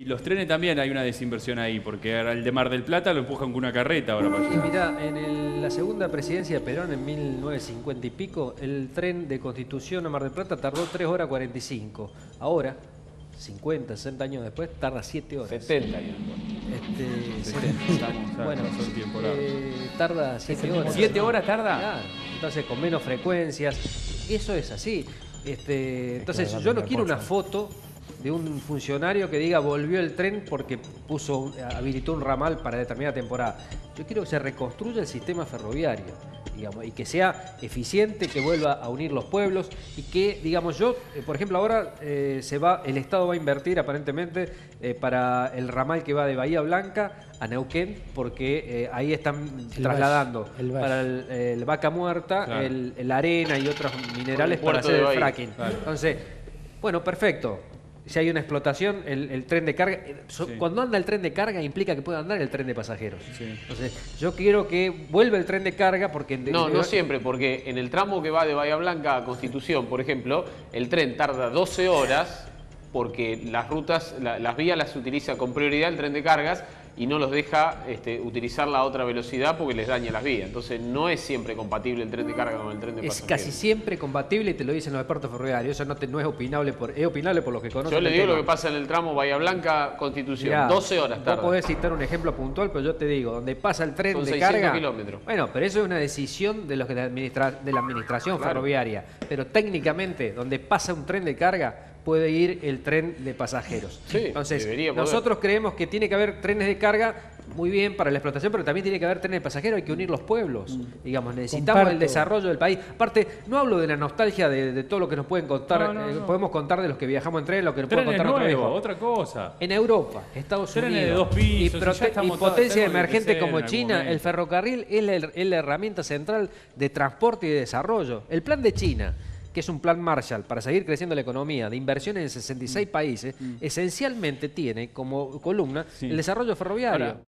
Y los trenes también hay una desinversión ahí, porque el de Mar del Plata lo empujan con una carreta ahora para Y allá. mirá, en la segunda presidencia de Perón, en 1950 y pico, el tren de Constitución a Mar del Plata tardó 3 horas 45. Ahora, 50, 60 años después, tarda 7 horas. 70 años. Bueno, tarda 7 horas. 7 horas tarda. Claro, entonces, con menos frecuencias. Eso es así. Entonces, yo no quiero una foto de un funcionario que diga volvió el tren porque habilitó un ramal para determinada temporada. Yo quiero que se reconstruya el sistema ferroviario, digamos, y que sea eficiente, que vuelva a unir los pueblos y que, digamos, por ejemplo, ahora el Estado va a invertir aparentemente para el ramal que va de Bahía Blanca a Neuquén, porque ahí están trasladando para el Vaca Muerta, claro, la arena y otros minerales para hacer el fracking. Claro. Entonces, bueno, perfecto. Si hay una explotación, el tren de carga... Cuando anda el tren de carga implica que puede andar el tren de pasajeros. Sí. Entonces, yo quiero que vuelva el tren de carga porque... No siempre, porque en el tramo que va de Bahía Blanca a Constitución, por ejemplo, el tren tarda 12 horas porque las rutas, las vías las utiliza con prioridad el tren de cargas y no los deja utilizar la otra velocidad porque les daña las vías. Entonces no es siempre compatible el tren de carga con el tren de pasajeros. Es casi siempre compatible y te lo dicen los expertos ferroviarios. Eso no es opinable, es opinable por los que conocen. Yo le digo lo que pasa en el tramo Bahía Blanca Constitución. Mirá, 12 horas tarda. Vos podés citar un ejemplo puntual, pero yo te digo, donde pasa el tren de carga... kilómetros. Bueno, pero eso es una decisión de la administración ferroviaria. Pero técnicamente, donde pasa un tren de carga, puede ir el tren de pasajeros. Sí, entonces, nosotros creemos que tiene que haber trenes de carga, muy bien, para la explotación, pero también tiene que haber trenes de pasajeros, hay que unir los pueblos. Digamos, necesitamos el desarrollo del país. Aparte, no hablo de la nostalgia de todo lo que nos pueden contar, podemos contar de los que viajamos en tren, lo que nos pueden contar otra cosa. En Europa, Estados Unidos, de 2 pisos, y potencia emergente como China, el ferrocarril es la herramienta central de transporte y de desarrollo. El plan de China, que es un plan Marshall para seguir creciendo la economía, de inversiones en 66 países, esencialmente tiene como columna el desarrollo ferroviario. Ahora,